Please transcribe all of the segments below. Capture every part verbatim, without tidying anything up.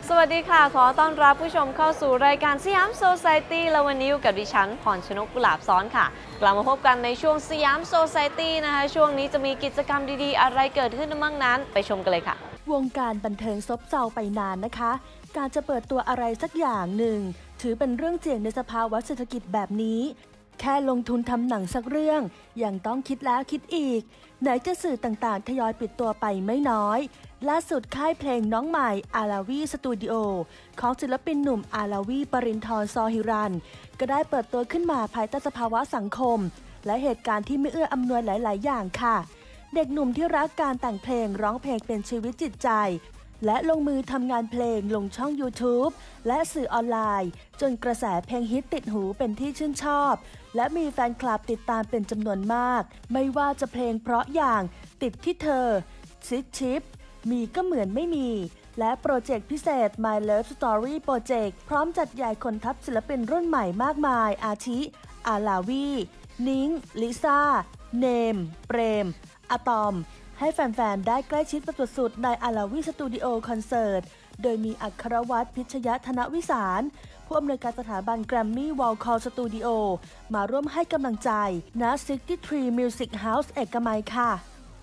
สวัสดีค่ะขอต้อนรับผู้ชมเข้าสู่รายการสยามโซไซตี้และวันนี้อยู่กับดิฉันพรชนกกุหลาบซ้อนค่ะกลับมาพบกันในช่วงสยามโซไซตี้นะคะช่วงนี้จะมีกิจกรรมดีๆอะไรเกิดขึ้นบ้างนั้นไปชมกันเลยค่ะวงการบันเทิงซบเซาไปนานนะคะการจะเปิดตัวอะไรสักอย่างหนึ่งถือเป็นเรื่องเสี่ยงในสภาวะเศรษฐกิจแบบนี้แค่ลงทุนทำหนังสักเรื่องยังต้องคิดแล้วคิดอีกไหนจะสื่อต่างๆทยอยปิดตัวไปไม่น้อยล่าสุดค่ายเพลงน้องใหม่อาลาวีสตูดิโอของศิลปินหนุ่มอาลาวีปรินทร์ซอฮิรันก็ได้เปิดตัวขึ้นมาภายใต้สภาวะสังคมและเหตุการณ์ที่ไม่เอื้ออำนวยหลายๆอย่างค่ะเด็กหนุ่มที่รักการแต่งเพลงร้องเพลงเป็นชีวิตจิตใจและลงมือทำงานเพลงลงช่อง YouTube และสื่อออนไลน์จนกระแสเพลงฮิตติดหูเป็นที่ชื่นชอบและมีแฟนคลับติดตามเป็นจำนวนมากไม่ว่าจะเพลงเพราะอย่างติดที่เธอซิดชิปมีก็เหมือนไม่มีและโปรเจกต์พิเศษ My Love Story Project พร้อมจัดใหญ่คนทัพศิลปินรุ่นใหม่มากมายอาทิอาลาวีนิ้งลิซ่าเนมเปรมอะตอมให้แฟนๆได้ใกล้ชิดสุดๆในอาลาวีสตูดิโอคอนเสิร์ตโดยมีอัครวัฒน์พิชยธนวิสารผู้อำนวยการสถาบันแกรมมี่วอลคอลสตูดิโอมาร่วมให้กำลังใจณ ซิกตี้ทรี Music House เอกมัยค่ะ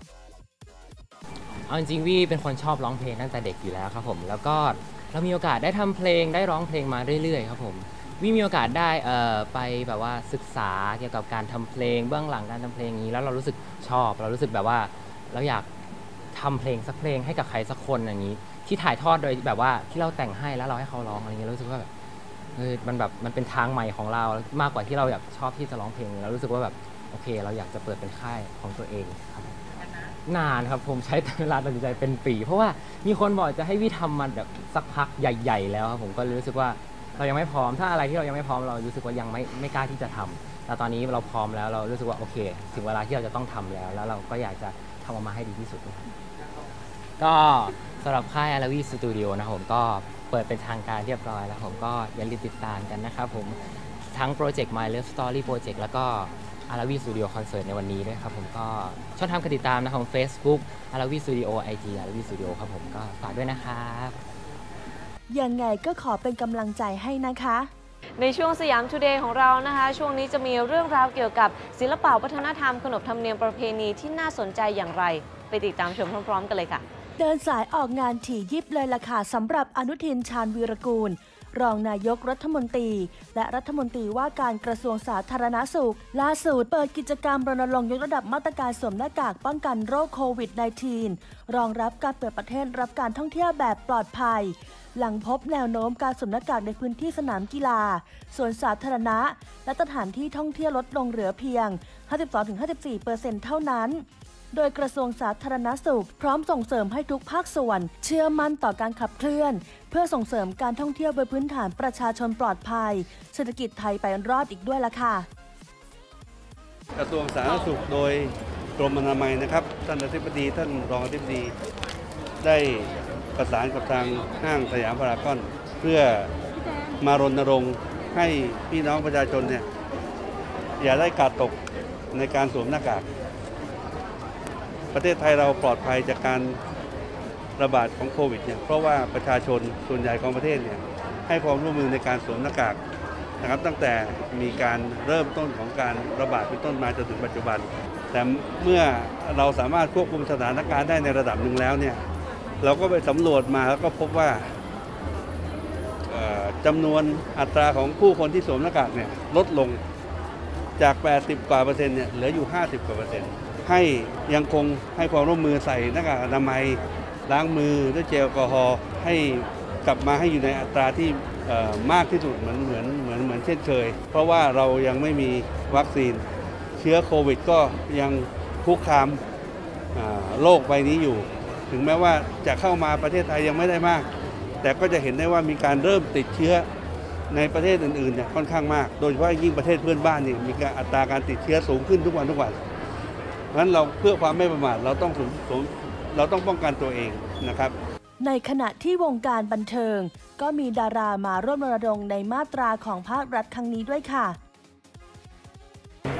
เอาจริงๆวี่เป็นคนชอบร้องเพลงตั้งแต่เด็กอยู่แล้วครับผมแล้วก็เรามีโอกาสได้ทำเพลงได้ร้องเพลงมาเรื่อยๆครับผมวี่มีโอกาสได้เอ่อไปแบบว่าศึกษาเกี่ยวกับการทำเพลงเบื้องหลังการทำเพลงนี้แล้วเรารู้สึกชอบเรารู้สึกแบบว่าเราอยากทำเพลงสักเพลงให้กับใครสักคนอย่างนี้ที่ถ่ายทอดโดยแบบว่าที่เราแต่งให้แล้วเราให้เขาร้องอะไรเงี้ยรู้สึกว่าแบบเออมันแบบมันเป็นทางใหม่ของเรามากกว่าที่เราอยากชอบที่จะร้องเพลงเรารู้สึกว่าแบบโอเคเราอยากจะเปิดเป็นค่ายของตัวเองครับนานครับผมใช้เวลาตัดสินใจเป็นปีเพราะว่ามีคนบอกจะให้วี่ทำมันแบบสักพักใหญ่ๆแล้วครับผมก็รู้สึกว่าเรายังไม่พร้อมถ้าอะไรที่เรายังไม่พร้อมเรารู้สึกว่ายังไม่ไม่กล้าที่จะทำแต่ตอนนี้เราพร้อมแล้วเรารู้สึกว่าโอเคถึงเวลาที่เราจะต้องทำแล้วแล้วเราก็อยากจะทำออกมาให้ดีที่สุดก็สำหรับค่ายอาลาวีสตูดิโอนะผมก็เปิดเป็นทางการเรียบร้อยแล้วผมก็อย่าลืมติดตามกันนะครับผมทั้งโปรเจกต์ My Love Story Project แล้วก็อาลาวีสตูดิโอคอนเสิร์ตในวันนี้ด้วยครับผมก็ช่องทางการติดตามนะครับ Facebook อาลาวีสตูดิโอ ไอ จี อาลาวีสตูดิโอครับผมก็ฝากด้วยนะครับยังไงก็ขอเป็นกำลังใจให้นะคะในช่วงสยามทูเดย์ของเรานะคะช่วงนี้จะมีเรื่องราวเกี่ยวกับศิลปะวัฒนธรรมขนบธรรมเนียมประเพณีที่น่าสนใจอย่างไรไปติดตามชมพร้อมๆกันเลยค่ะเดินสายออกงานถี่ยิบเลยล่ะค่ะสำหรับอนุทินชาญวีรกูลรองนายกรัฐมนตรีและรัฐมนตรีว่าการกระทรวงสาธารณสุขล่าสุดเปิดกิจกรรมรณรงค์ยกระดับมาตรการสวมหน้ากากป้องกันโรคโควิด สิบเก้า รองรับการเปิดประเทศรับการท่องเที่ยวแบบปลอดภัยหลังพบแนวโน้มการสวมหน้ากากในพื้นที่สนามกีฬาสวนสาธารณะและสถานที่ท่องเที่ยวลดลงเหลือเพียง ห้าสิบสองถึงห้าสิบสี่เปอร์เซ็นต์ เท่านั้นโดยกระทรวงสาธารณสุขพร้อมส่งเสริมให้ทุกภาคส่วนเชื่อมั่นต่อการขับเคลื่อนเพื่อส่งเสริมการท่องเที่ยวบนพื้นฐานประชาชนปลอดภัยเศรษฐกิจไทยไปรอดอีกด้วยล่ะค่ะกระทรวงสาธารณสุขโดยกรมอนามัยนะครับท่านอธิบดีท่านรองอธิบดีได้ประสานกับทางห้างสยามพารากอนเพื่อมารณรงค์ให้พี่น้องประชาชนเนี่ยอย่าได้กาดตกในการสวมหน้ากากประเทศไทยเราปลอดภัยจากการระบาดของโควิดเนี่ยเพราะว่าประชาชนส่วนใหญ่ของประเทศเนี่ยให้ความร่วมมือในการสวมหน้ากากนะครับตั้งแต่มีการเริ่มต้นของการระบาดเป็นต้นมาจนถึงปัจจุบันแต่เมื่อเราสามารถควบคุมสถานการณ์ได้ในระดับหนึ่งแล้วเนี่ยเราก็ไปสำรวจมาแล้วก็พบว่าจำนวนอัตราของผู้คนที่สวมหน้ากากเนี่ยลดลงจากแปดสิบกว่าเปอร์เซ็นต์เนี่ยเหลืออยู่ห้าสิบกว่าเปอร์เซ็นต์ให้ยังคงให้ความร่วมมือใส่หน้ากากอนามัยล้างมือด้วยเจลแอลกอฮอล์ให้กลับมาให้อยู่ในอัตราที่มากที่สุดเหมือนเหมือนเหมือนเหมือนเช่นเคยเพราะว่าเรายังไม่มีวัคซีนเชื้อโควิดก็ยังคุกคามโลกใบนี้อยู่ถึงแม้ว่าจะเข้ามาประเทศไทยยังไม่ได้มากแต่ก็จะเห็นได้ว่ามีการเริ่มติดเชื้อในประเทศอื่นๆเนี่ยค่อนข้างมากโดยเฉพาะยิ่งประเทศเพื่อนบ้านนี่มีการอัตราการติดเชื้อสูงขึ้นทุกวันทุกวันเพราะฉะนั้นเราเพื่อความไม่ประมาทเราต้องเราต้องป้องกันตัวเองนะครับในขณะที่วงการบันเทิงก็มีดารามาร่วมรณรงค์ในมาตราของภาครัฐครั้งนี้ด้วยค่ะจ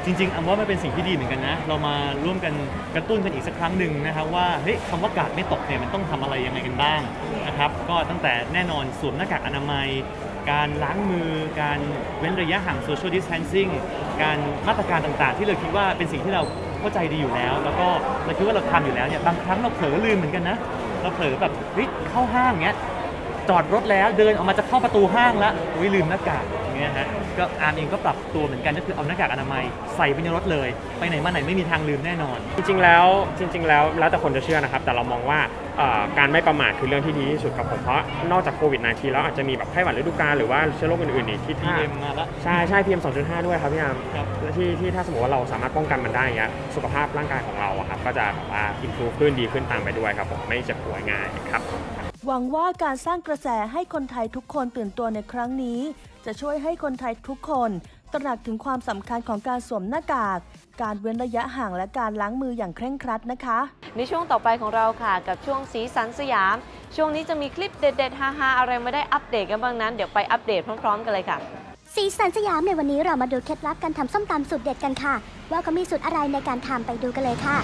จริงๆอันว่ามันเป็นสิ่งที่ดีเหมือนกันนะเรามาร่วมกันกระตุ้นกันอีกสักครั้งหนึ่งนะครับว่าเฮ้ยคำว่ากาดไม่ตกเนี่ยมันต้องทำอะไรยังไงกันบ้างนะครับก็ตั้งแต่แน่นอนสวมหน้ากากอนามัยการล้างมือการเว้นระยะห่าง social distancing การมาตรการต่างๆที่เราคิดว่าเป็นสิ่งที่เราเข้าใจดีอยู่แล้วแล้วก็เราคิดว่าเราทำอยู่แล้วเนี่ยบางครั้งเราเผลอลืมเหมือนกันนะเราเผลอแบบเฮ้ยเข้าห้างเงี้ยจอดรถแล้วเดินออกมาจะเข้าประตูห้างแล้วอุ้ยลืมหน้ากากอย่างเงี้ยฮะก็อาร์มเองก็ปรับตัวเหมือนกันก็คือเอาหน้ากากอนามัยใส่ไปในรถเลยไปไหนมาไหนไม่มีทางลืมแน่นอนจริงๆแล้วจริงๆแล้วแล้วแต่คนจะเชื่อนะครับแต่เรามองว่าการไม่ประมาทคือเรื่องที่ดีที่สุดครับผมเพราะนอกจากโควิด สิบเก้า แล้วอาจจะมีแบบไข้หวัดฤดูกาลหรือว่าเชื้อโรคอื่นๆอีกที่ถ้าใช่ใช่ พี เอ็ม สองจุดห้า ด้วยครับพี่อาร์มที่ที่ถ้าสมมติว่าเราสามารถป้องกันมันได้เงี้ยสุขภาพร่างกายของเราครับก็จะว่า improve ขึ้นดีขึ้นตามไปด้วยครับผมไม่เจ็บป่วยง่ายครับหวังว่าการสร้างกระแสให้คนไทยทุกคนตื่นตัวในครั้งนี้จะช่วยให้คนไทยทุกคนตระหนักถึงความสำคัญของการสวมหน้ากากการเว้นระยะห่างและการล้างมืออย่างเคร่งครัดนะคะในช่วงต่อไปของเราค่ะกับช่วงสีสันสยามช่วงนี้จะมีคลิปเด็ดๆฮาๆอะไรไม่ได้อัปเดตกันบ้างนั้นเดี๋ยวไปอัปเดตพร้อมๆกันเลยค่ะสีสันสยามในวันนี้เรามาดูเคล็ดลับการทำส้มตำสูตรเด็ดกันค่ะว่าเขามีสูตรอะไรในการทำไปดูกันเลยค่ะ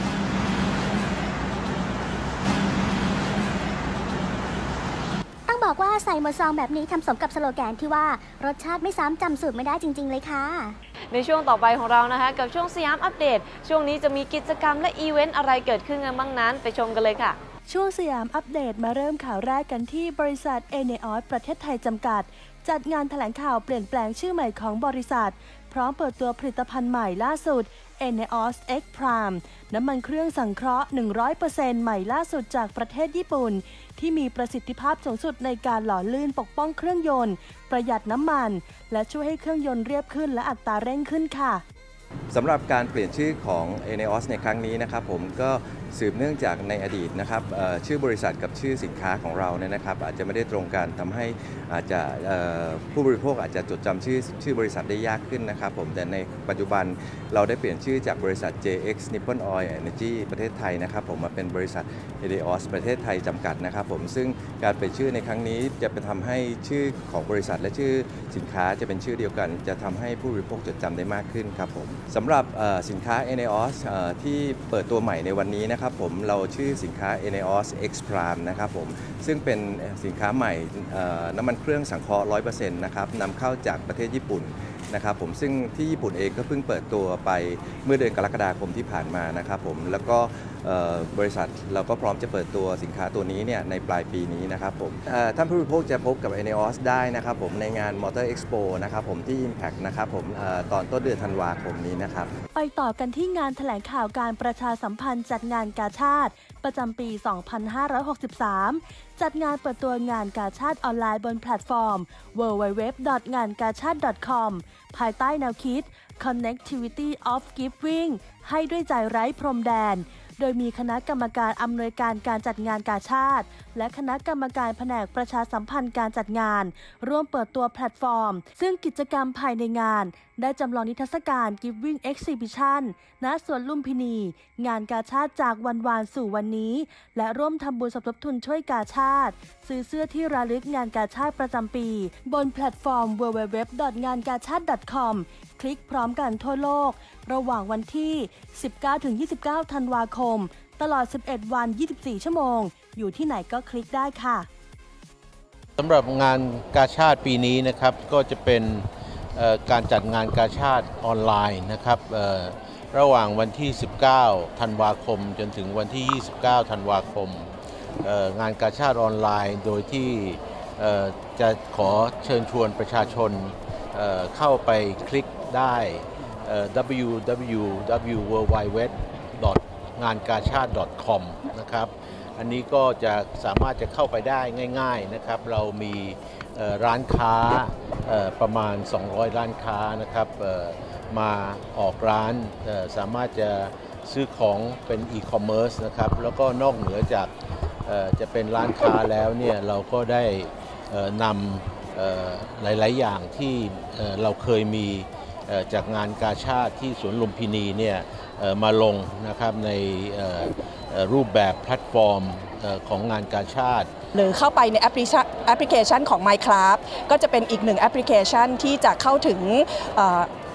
ต้องบอกว่าใส่หมดซองแบบนี้ทำสมกับสโลแกนที่ว่ารสชาติไม่ซ้ำจำสูตรไม่ได้จริงๆเลยค่ะในช่วงต่อไปของเรานะคะกับช่วงสยามอัปเดตช่วงนี้จะมีกิจกรรมและอีเวนต์อะไรเกิดขึ้นกันบ้างนั้นไปชมกันเลยค่ะช่วงสยามอัปเดตมาเริ่มข่าวแรกกันที่บริษัท เอ เน ออส ประเทศไทยจำกัดจัดงานแถลงข่าวเปลี่ยนแปลงชื่อใหม่ของบริษัทพร้อมเปิดตัวผลิตภัณฑ์ใหม่ล่าสุด เอ เน ออส X Prime น้ำมันเครื่องสังเคราะห์ หนึ่งร้อยเปอร์เซ็นต์ ใหม่ล่าสุดจากประเทศญี่ปุ่นที่มีประสิทธิภาพสูงสุดในการหล่อลื่นปกป้องเครื่องยนต์ประหยัดน้ำมันและช่วยให้เครื่องยนต์เรียบขึ้นและอัตราเร่งขึ้นค่ะสำหรับการเปลี่ยนชื่อของ เอ เน ออส ในครั้งนี้นะครับผมก็สืบเนื่องจากในอดีตนะครับชื่อบริษัทกับชื่อสินค้าของเราเนี่ยนะครับอาจจะไม่ได้ตรงกันทำให้อาจจะผู้บริโภคอาจจะจดจำชื่อชื่อบริษัทได้ยากขึ้นนะครับผมแต่ในปัจจุบันเราได้เปลี่ยนชื่อจากบริษัท เจ เอ็กซ์ Nippon Oil Energy ประเทศไทยนะครับผมมาเป็นบริษัท เอ เน ออส ประเทศไทยจำกัดนะครับผมซึ่งการเปลี่ยนชื่อในครั้งนี้จะเป็นทำให้ชื่อของบริษัทและชื่อสินค้าจะเป็นชื่อเดียวกันจะทำให้ผู้บริโภคจดจำได้มากขึ้นครับผมสำหรับสินค้า เอ เน ออส ที่เปิดตัวใหม่ในวันนี้นะครับผมเราชื่อสินค้า เอ เน ออส X Prime นะครับผมซึ่งเป็นสินค้าใหม่น้ำมันเครื่องสังเคราะห์ ร้อยเปอร์เซ็นต์ นะครับนำเข้าจากประเทศญี่ปุ่นนะครับผมซึ่งที่ญี่ปุ่นเองก็เพิ่งเปิดตัวไปเมื่อเดือนกรกฎาคมที่ผ่านมานะครับผมแล้วก็บริษัทเราก็พร้อมจะเปิดตัวสินค้าตัวนี้เนี่ยในปลายปีนี้นะครับผมท่านผู้บริโภคจะพบกับ เอ เน ออส ได้นะครับผมในงาน Motor Expo นะครับผมที่ Impact นะครับผมตอนต้นเดือนธันวาคมนี้นะครับไปต่อกันที่งานแถลงข่าวการประชาสัมพันธ์จัดงานกาชาดประจำปี สองพันห้าร้อยหกสิบสาม จัดงานเปิดตัวงานกาชาดออนไลน์บนแพลตฟอร์ม ดับเบิลยู ดับเบิลยู ดับเบิลยู ดอท งานกาชาด ดอท คอม ภายใต้แนวคิด Connectivity of Giving ให้ด้วยใจไร้พรมแดนโดยมีคณะกรรมการอำนวยการการจัดงานกาชาดและคณะกรรมการแผนกประชาสัมพันธ์การจัดงานร่วมเปิดตัวแพลตฟอร์มซึ่งกิจกรรมภายในงานได้จำลองนิทรรศการ Giving Exhibition ณ สวนลุมพินี งานกาชาดจากวันวานสู่วันนี้และร่วมทำบุญสมทบทุนช่วยกาชาดซื้อเสื้อที่ระลึกงานกาชาดประจำปีบนแพลตฟอร์ม ดับเบิลยู ดับเบิลยู ดับเบิลยู ดอท งานกาชาด ดอท คอม คลิกพร้อมกันทั่วโลกระหว่างวันที่ สิบเก้าถึงยี่สิบเก้า ธันวาคมตลอด สิบเอ็ด วัน ยี่สิบสี่ ชั่วโมงอยู่ที่ไหนก็คลิกได้ค่ะสำหรับงานกาชาดปีนี้นะครับก็จะเป็นการจัดงานกาชาดออนไลน์นะครับระหว่างวันที่ สิบเก้า ธันวาคมจนถึงวันที่ ยี่สิบเก้า ธันวาคมงานกาชาดออนไลน์โดยที่จะขอเชิญชวนประชาชนเข้าไปคลิกได้ ดับเบิลยู ดับเบิลยู ดับเบิลยู ดอท งานกาชาด ดอท คอม นะครับอันนี้ก็จะสามารถจะเข้าไปได้ง่ายๆนะครับเรามีร้านค้าประมาณสองร้อยร้านค้านะครับมาออกร้านสามารถจะซื้อของเป็นอีคอมเมิร์ซนะครับแล้วก็นอกเหนือจากจะเป็นร้านค้าแล้วเนี่ยเราก็ได้นำหลายๆอย่างที่เราเคยมีจากงานกาชาดที่สวนลุมพินีเนี่ยมาลงนะครับในรูปแบบแพลตฟอร์มของงานกาชาดหรือเข้าไปในแอปพลิเคชันของ My Club ก็จะเป็นอีกหนึ่งแอปพลิเคชันที่จะเข้าถึง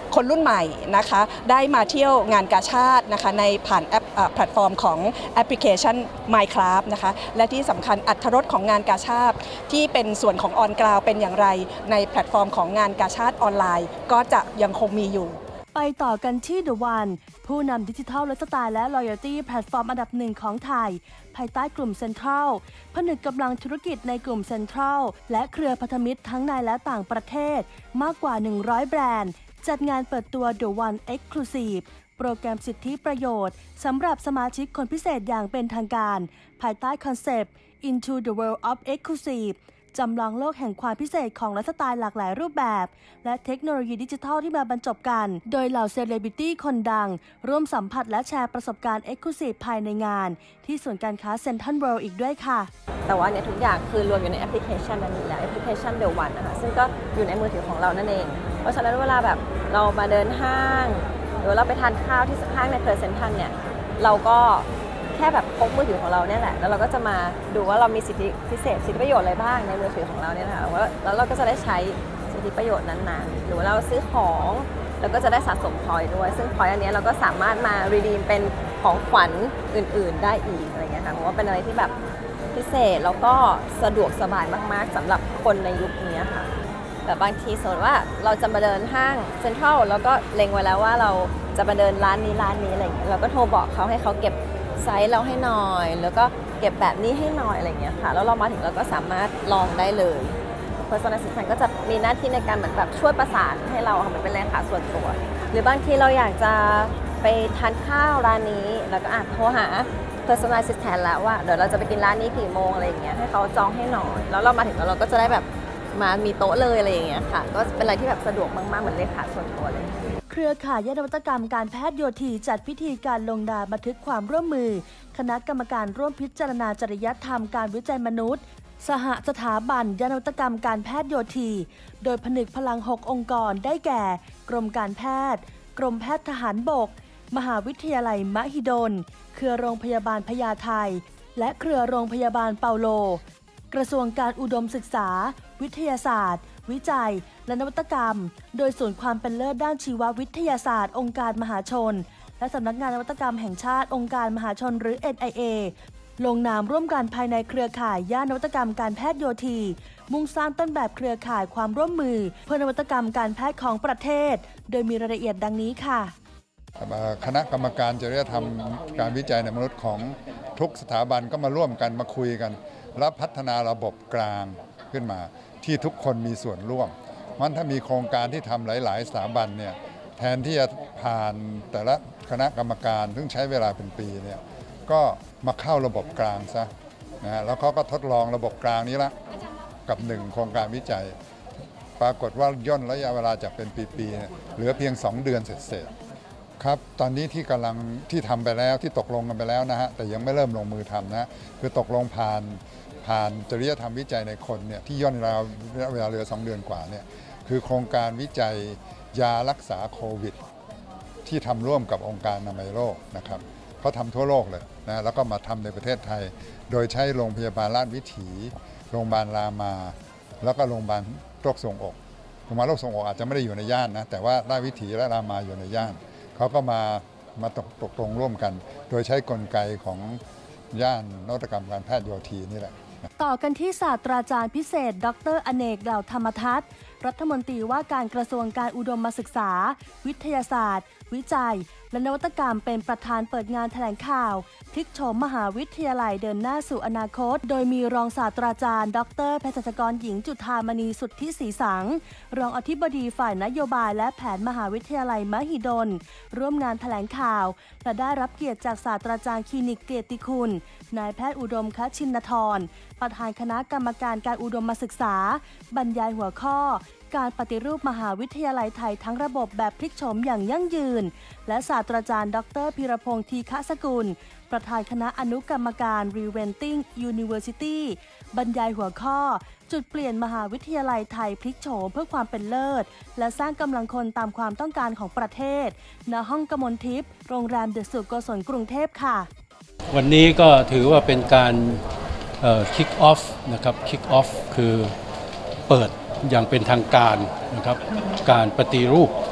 คนรุ่นใหม่นะคะได้มาเที่ยวงานกาชาดนะคะในผ่านแอปแพลตฟอร์มของแอปพลิเคชัน Minecraft นะคะและที่สำคัญอรรถรสของงานกาชาดที่เป็นส่วนของออนกราวเป็นอย่างไรในแพลตฟอร์มของงานกาชาดออนไลน์ก็จะยังคงมีอยู่ไปต่อกันที่ The One ผู้นำดิจิทัลไลฟ์สไตล์และ Loyalty แพลตฟอร์มอันดับหนึ่งของไทยภายใต้กลุ่มเซ็นทรัลผนึกกำลังธุรกิจในกลุ่มเซ็นทรัลและเครือพันธมิตรทั้งในและต่างประเทศมากกว่าหนึ่งร้อยแบรนด์จัดงานเปิดตัว The One Exclusive โปรแกรมสิทธิประโยชน์สำหรับสมาชิกคนพิเศษอย่างเป็นทางการภายใต้คอนเซปต์ Into the World of Exclusive จำลองโลกแห่งความพิเศษของไลฟ์สไตล์หลากหลายรูปแบบและเทคโนโลยีดิจิทัลที่มาบรรจบกันโดยเหล่าเซเลบริตี้คนดังร่วมสัมผัสและแชร์ประสบการณ์ Exclusive ภายในงานที่ศูนย์การค้าเซ็นทรัลเวิลด์อีกด้วยค่ะแต่ว่าเนี่ยทุกอย่างคือรวมอยู่ในแอปพลิเคชันนั้นแหละแอปพลิเคชัน The One นะคะซึ่งก็อยู่ในมือถือของเรานั่นเองเพราะฉะนั้นเวลาแบบเรามาเดินห้างหรือเราไปทานข้าวที่ห้างในเครือเซ็นทรัลเนี่ยเราก็แค่แบบพกมือถือของเราเนี่ยแหละแล้วเราก็จะมาดูว่าเรามีสิทธิพิเศษสิทธิประโยชน์อะไรบ้างในมือถือของเราเนี่ยนะคะแล้วเราก็จะได้ใช้สิทธิประโยชน์นั้นๆหรือว่าเราซื้อของแล้วก็จะได้สะสมพอยต์ด้วยซึ่งพอยต์อันนี้เราก็สามารถมารีดีมเป็นของขวัญอื่นๆได้อีกอะไรเงี้ยค่ะเพราะว่าเป็นอะไรที่แบบพิเศษแล้วก็สะดวกสบายมากๆสำหรับคนในยุคนี้ค่ะแต่บางทีสมมติว่าเราจะมาเดินห้างเซ็นทรัลแล้วก็เล็งไว้แล้วว่าเราจะมาเดินร้านนี้ร้านนี้อะไรเงี้ยเราก็โทรบอกเขาให้เขาเก็บไซส์เราให้หน่อยแล้วก็เก็บแบบนี้ให้หน่อยอะไรเงี้ยค่ะแล้วเรามาถึงเราก็สามารถลองได้เลย Personal Assistant ก็จะมีหน้าที่ในการเหมือนแบบช่วยประสานให้เราเหมือนเป็นแรงขาส่วนตัวหรือบางทีเราอยากจะไปทานข้าวร้านนี้แล้วก็อ่ะโทรหา Personal Assistant แล้วว่าเดี๋ยวเราจะไปกินร้านนี้กี่โมงอะไรอย่างเงี้ยให้เขาจองให้หน่อยแล้วเรามาถึงแล้วเราก็จะได้แบบมามีโต๊ะเลยอะไรอย่างเงี้ยค่ะก็เป็นอะไรที่แบบสะดวกมากๆเหมือนเลขาส่วนตัวเลยเครือข่ายนวัตกรรมการแพทย์โยธีจัดพิธีการลงนามบันทึกความร่วมมือคณะกรรมการร่วมพิจารณาจริยธรรมการวิจัยมนุษย์สหสถาบันยนวัตกรรมการแพทย์โยธีโดยผนึกพลังหกองค์กรได้แก่กรมการแพทย์กรมแพทย์ทหารบกมหาวิทยาลัยมหิดลเครือโรงพยาบาลพญาไทและเครือโรงพยาบาลเปาโลกระทรวงการอุดมศึกษาวิทยาศาสตร์วิจัยและนวัตกรรมโดยศูนย์ความเป็นเลิศด้านชีววิทยาศาสตร์องค์การมหาชนและสำนักงานนวัตกรรมแห่งชาติองค์การมหาชนหรือ เอ็น ไอ เอ ลงนามร่วมกันภายในเครือข่ายย่านนวัตกรรมการแพทย์โยธีมุ่งสร้างต้นแบบเครือข่ายความร่วมมือเพื่อนวัตกรรมการแพทย์ของประเทศโดยมีรายละเอียดดังนี้ค่ะคณะกรรมการจริยธรรมการวิจัยในมนุษย์ของทุกสถาบันก็มาร่วมกันมาคุยกันและพัฒนาระบบกลางขึ้นมาที่ทุกคนมีส่วนร่วมมันถ้ามีโครงการที่ทำหลายๆสถาบันเนี่ยแทนที่จะผ่านแต่ละคณะกรรมการซึ่งใช้เวลาเป็นปีเนี่ยก็มาเข้าระบบกลางซะนะแล้วเขาก็ทดลองระบบกลางนี้ละกับหนึ่งโครงการวิจัยปรากฏว่าย่นระยะเวลาจากเป็นปีๆเหลือเพียงสองเดือนเสร็จๆครับตอนนี้ที่กำลังที่ทำไปแล้วที่ตกลงกันไปแล้วนะฮะแต่ยังไม่เริ่มลงมือทำนะคือตกลงผ่านผ่านจริยธรรมวิจัยในคนเนี่ยที่ย่นเวลาเหลือสองเดือนกว่าเนี่ยคือโครงการวิจัยยารักษาโควิดที่ทำร่วมกับองค์การอนามัยโลกนะครับเขาทำทั่วโลกเลยนะแล้วก็มาทำในประเทศไทยโดยใช้โรงพยาบาลราชวิถีโรงพยาบาลรามาแล้วก็โรงพยาบาลโรคทรวงอกโรงพยาบาลโรคทรวงอกอาจจะไม่ได้อยู่ในย่านนะแต่ว่าราชวิถีและรามาอยู่ในย่านเขาก็มามาตกลงร่วมกันโดยใช้กลไกของย่านนวัตกรรมการแพทย์โยธีนี่แหละต่อกันที่ศาสตราจารย์พิเศษดรอเนกเหล่าธรรมทัศน์รัฐมนตรีว่าการกระทรวงการอุดมศึกษาวิทยาศาสตร์วิจัยและนวัตกรรมเป็นประธานเปิดงานแถลงข่าวพลิกโฉมมหาวิทยาลัยเดินหน้าสู่อนาคตโดยมีรองศาสตราจารย์ดรเภสัชกรหญิงจุฑามณีสุทธิศรีสังรองอธิบดีฝ่ายนโยบายและแผนมหาวิทยาลัยมหิดลร่วมงานแถลงข่าวและได้รับเกียรติจากศาสตราจารย์คลินิกเกียรติคุณนายแพทย์อุดมคชินทรประธานคณะกรรมการการอุดมศึกษาบรรยายหัวข้อการปฏิรูปมหาวิทยาลัยไทยทั้งระบบแบบพลิกโฉมอย่างยั่งยืนและศาสตราจารย์ดรพีรพงษ์ทีฆสกุลประธานคณะอนุกรรมการ Reinventing University บรรยายหัวข้อจุดเปลี่ยนมหาวิทยาลัยไทยพลิกโฉมเพื่อความเป็นเลิศและสร้างกำลังคนตามความต้องการของประเทศณห้องกมลทิพย์โรงแรมเดอะสุขโกศลกรุงเทพค่ะวันนี้ก็ถือว่าเป็นการคิกออฟนะครับคิกออฟคือเปิดอย่างเป็นทางการนะครับการปฏิรูป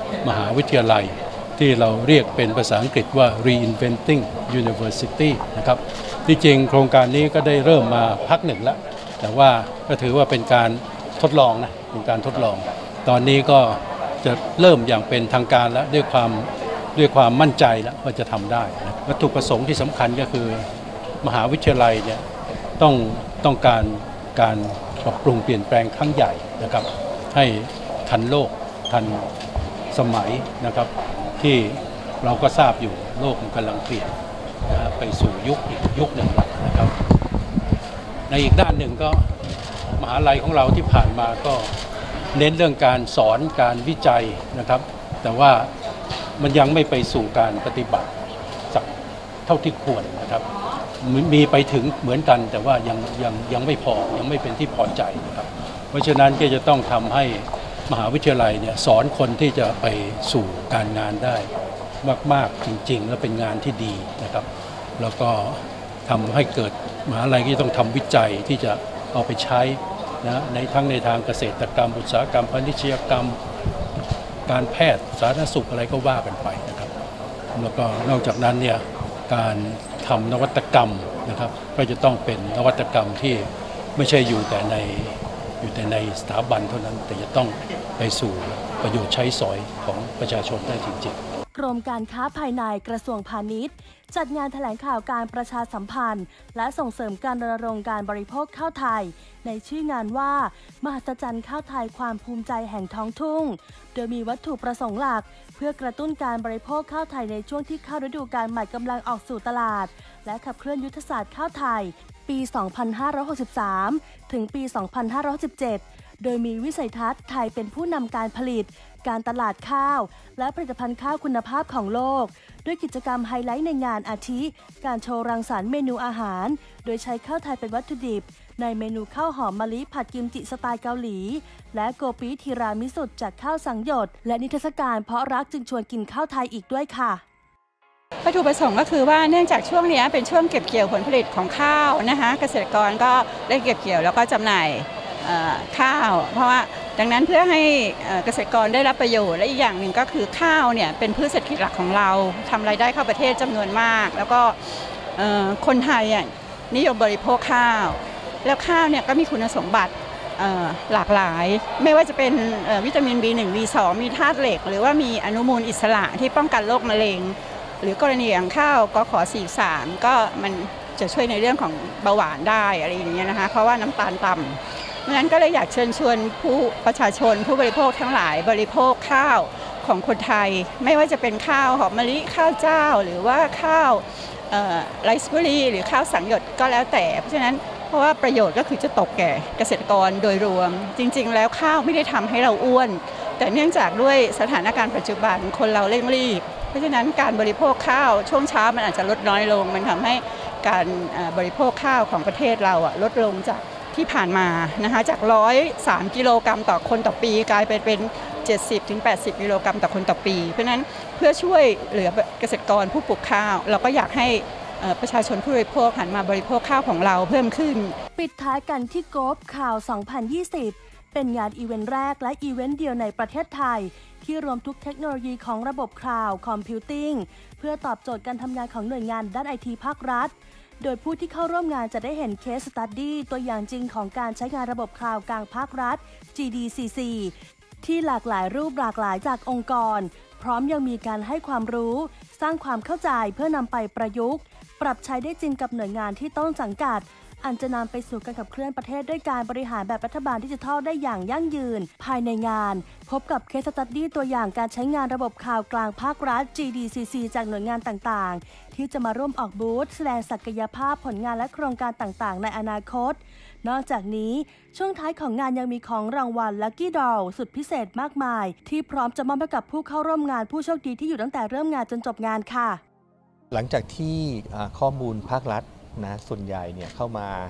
มหาวิทยาลัยที่เราเรียกเป็นภาษาอังกฤษว่า Reinventing University นะครับที่จริงโครงการนี้ก็ได้เริ่มมาพักหนึ่งแล้วแต่ว่าก็ถือว่าเป็นการทดลองนะเป็นการทดลองตอนนี้ก็จะเริ่มอย่างเป็นทางการแล้วด้วยความด้วยความมั่นใจแล้วว่าจะทำได้นะวัตถุประสงค์ที่สำคัญก็คือมหาวิทยาลัยเนี่ยต้องต้องการการปรับปรุงเปลี่ยนแปลงครั้งใหญ่นะครับให้ทันโลกทันสมัยนะครับที่เราก็ทราบอยู่โลกมันกำลังเปลี่ยนนะไปสู่ยุคอีกยุคหนึ่งนะครับในอีกด้านหนึ่งก็มหาลัยของเราที่ผ่านมาก็เน้นเรื่องการสอนการวิจัยนะครับแต่ว่ามันยังไม่ไปสู่การปฏิบัติสักเท่าที่ควรนะครับมีไปถึงเหมือนกันแต่ว่ายังยังยังไม่พอยังไม่เป็นที่พอใจนะครับเพราะฉะนั้นก็จะต้องทำให้มหาวิทยาลัยเนี่ยสอนคนที่จะไปสู่การงานได้มากๆจริงๆและเป็นงานที่ดีนะครับแล้วก็ทำให้เกิดมหาลัยที่ต้องทำวิจัยที่จะเอาไปใช้นะในทั้งในทางเกษตรกรรมอุตสาหกรรมพาณิชยกรรมการแพทย์สาธารณสุขอะไรก็ว่ากันไปนะครับแล้วก็นอกจากนั้นเนี่ยการทำนวัตกรรมนะครับก็จะต้องเป็นนวัตกรรมที่ไม่ใช่อยู่แต่ในอยู่แต่ในสถาบันเท่านั้นแต่จะต้องไปสู่ประโยชน์ใช้สอยของประชาชนได้จริงๆกรมการค้าภายในกระทรวงพาณิชย์จัดงานแถลงข่าวการประชาสัมพันธ์และส่งเสริมการรณรงค์การบริโภคข้าวไทยในชื่องานว่ามหัศจรรย์ข้าวไทยความภูมิใจแห่งท้องทุ่งโดยมีวัตถุประสงค์หลักเพื่อกระตุ้นการบริโภคข้าวไทยในช่วงที่ข้าวฤดูกาลใหม่กำลังออกสู่ตลาดและขับเคลื่อนยุทธศาสตร์ข้าวไทยปี สองพันห้าร้อยหกสิบสาม ถึงปี สองพันห้าร้อยสิบเจ็ด โดยมีวิสัยทัศน์ไทยเป็นผู้นำการผลิตการตลาดข้าวและผลิตภัณฑ์ข้าวคุณภาพของโลกด้วยกิจกรรมไฮไลท์ในงานอาทิการโชว์รังสรรค์เมนูอาหารโดยใช้ข้าวไทยเป็นวัตถุดิบในเมนูข้าวหอมมะลิผัดกิมจิสไตล์เกาหลีและโกปิทีรามิสุจากข้าวสังหยดและนิทรรศการเพราะรักจึงชวนกินข้าวไทยอีกด้วยค่ะวัตถุประสงค์ก็คือว่าเนื่องจากช่วงนี้เป็นช่วงเก็บเกี่ยวผลผลิตของข้าวนะคะเกษตรกรก็ได้เก็บเกี่ยวแล้วก็จำหน่ายข้าวเพราะว่าดังนั้นเพื่อให้เกษตรกรได้รับประโยชน์และอีกอย่างหนึ่งก็คือข้าวเนี่ยเป็นพืชเศรษฐกิจหลักของเราทำรายได้เข้าประเทศจำนวนมากแล้วก็คนไทยนิยมบริโภคข้าวแล้วข้าวเนี่ยก็มีคุณสมบัติหลากหลายไม่ว่าจะเป็นวิตามิน บี หนึ่ง บี สอง มีธาตุเหล็กหรือว่ามีอนุมูลอิสระที่ป้องกันโรคมะเร็งหรือกรณีอย่างข้าวกข.สี่สิบสามก็มันจะช่วยในเรื่องของเบาหวานได้อะไรอย่างเงี้ยนะคะเพราะว่าน้ำตาลต่ำดังนั้นก็เลยอยากเชิญชวนผู้ประชาชนผู้บริโภคทั้งหลายบริโภคข้าวของคนไทยไม่ว่าจะเป็นข้าวหอมมะลิข้าวเจ้าหรือว่าข้าวไรซ์เบอร์รี่หรือข้าวสังหยดก็แล้วแต่เพราะฉะนั้นเพราะว่าประโยชน์ก็คือจะตกแก่เกษตรกรโดยรวมจริงๆแล้วข้าวไม่ได้ทำให้เราอ้วนแต่เนื่องจากด้วยสถานการณ์ปัจจุบันคนเราเร่งรีบเพราะฉะนั้นการบริโภคข้าวช่วงเช้ามันอาจจะลดน้อยลงมันทำให้การบริโภคข้าวของประเทศเราลดลงจากที่ผ่านมานะคะจากหนึ่งร้อยสามกิโลกรัมต่อคนต่อปีกลายเป็นเป็นเจ็ดสิบถึงแปดสิบกิโลกรัมต่อคนต่อปีเพราะฉะนั้นเพื่อช่วยเหลือเกษตรกรผู้ปลูกข้าวเราก็อยากให้ประชาชนผู้บริโภคหันมาบริโภคข้าวของเราเพิ่มขึ้นปิดท้ายกันที่โกลบข่าว สองพันยี่สิบ เป็นงานอีเวนต์แรกและอีเวนต์เดียวในประเทศไทยที่รวมทุกเทคโนโลยีของระบบคลาวด์คอมพิวติ้งเพื่อตอบโจทย์การทำงานของหน่วยงานด้านไอทีภาครัฐโดยผู้ที่เข้าร่วมงานจะได้เห็นเคสสตั๊ดดี้ตัวอย่างจริงของการใช้งานระบบคลาวด์กลางภาครัฐ จี ดี ซี ซี ที่หลากหลายรูปหลากหลายจากองค์กรพร้อมยังมีการให้ความรู้สร้างความเข้าใจเพื่อนำไปประยุกต์ปรับใช้ได้จริงกับหน่วยงานที่ต้นสังกัดอันจะนำไปสู่การขับเคลื่อนประเทศด้วยการบริหารแบบรัฐบาลดิจิทัลได้อย่างยั่งยืนภายในงานพบกับเคสสตั๊ดดี้ตัวอย่างการใช้งานระบบคลาวด์กลางภาครัฐ จี ดี ซี ซี จากหน่วยงานต่างๆที่จะมาร่วมออกบูธแสดงศักยภาพผลงานและโครงการต่างๆในอนาคตนอกจากนี้ช่วงท้ายของงานยังมีของรางวัล Lucky Draw สุดพิเศษมากมายที่พร้อมจะมอบให้กับผู้เข้าร่วมงานผู้โชคดีที่อยู่ตั้งแต่เริ่มงานจนจบงานค่ะหลังจากที่ข้อมูลภาครัฐนะส่วนใหญ่เนี่ยเข้ามา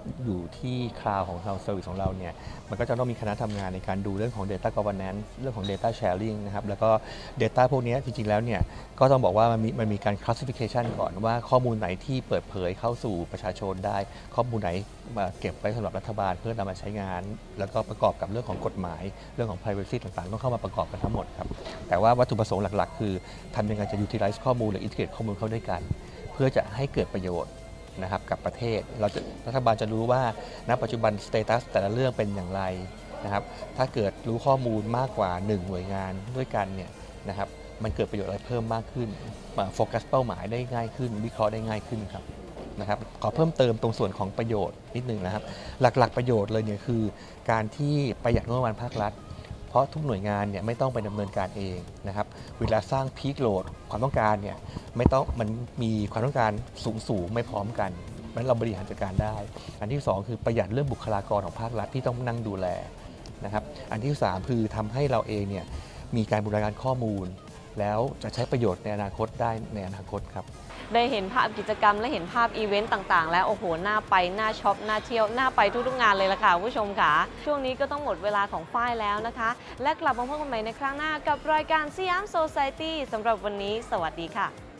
อยู่ที่คลาวด์ของเราเซอร์วิสของเราเนี่ยมันก็จะต้องมีคณะทำงานในการดูเรื่องของ Data Governance เรื่องของ Data Sharing นะครับแล้วก็ Data พวกนี้จริงๆแล้วเนี่ยก็ต้องบอกว่ามันมีมันมีการ Classification ก่อนว่าข้อมูลไหนที่เปิดเผยเข้าสู่ประชาชนได้ข้อมูลไหนมาเก็บไว้สำหรับรัฐบาลเพื่อนำมาใช้งานแล้วก็ประกอบกับเรื่องของกฎหมายเรื่องของ privacy ต่างๆต้องเข้ามาประกอบกันทั้งหมดครับแต่ว่าวัตถุประสงค์หลักๆคือทำยังไงจะ utilize ข้อมูลหรือ integrate ข้อมูลเข้าด้วยกันเพื่อจะให้เกิดประโยชน์นะครับกับประเทศเราจะรัฐบาลจะรู้ว่าณปัจจุบันสเตตัสแต่ละเรื่องเป็นอย่างไรนะครับถ้าเกิดรู้ข้อมูลมากกว่าหนึ่งหน่วยงานด้วยกันเนี่ยนะครับมันเกิดประโยชน์อะไรเพิ่มมากขึ้นโฟกัสเป้าหมายได้ง่ายขึ้นวิเคราะห์ได้ง่ายขึ้นครับนะครับขอเพิ่มเติมตรงส่วนของประโยชน์นิดนึงนะครับหลักๆประโยชน์เลยเนี่ยคือการที่ประหยัดงบประมาณภาครัฐเพราะทุกหน่วยงานเนี่ยไม่ต้องไปดำเนินการเองนะครับเวลาสร้างพีคโหลดความต้องการเนี่ยไม่ต้องมันมีความต้องการสูงสูงไม่พร้อมกันนั้นเราบริหารจัดการได้อันที่สองคือประหยัดเรื่องบุคลากรของภาครัฐที่ต้องนั่งดูแลนะครับอันที่สามคือทำให้เราเองเนี่ยมีการบูรณาการข้อมูลแล้วจะใช้ประโยชน์ในอนาคตได้ในอนาคตครับได้เห็นภาพกิจกรรมและเห็นภาพอีเวนต์ต่างๆแล้วโอ้โหน่าไปน่าช็อปน่าเที่ยวน่าไปทุกๆงานเลยล่ะค่ะผู้ชมค่ะช่วงนี้ก็ต้องหมดเวลาของฝ้ายแล้วนะคะและกลับมาพบกันใหม่ในครั้งหน้ากับรายการสยามโซไซตี้สำหรับวันนี้สวัสดีค่ะ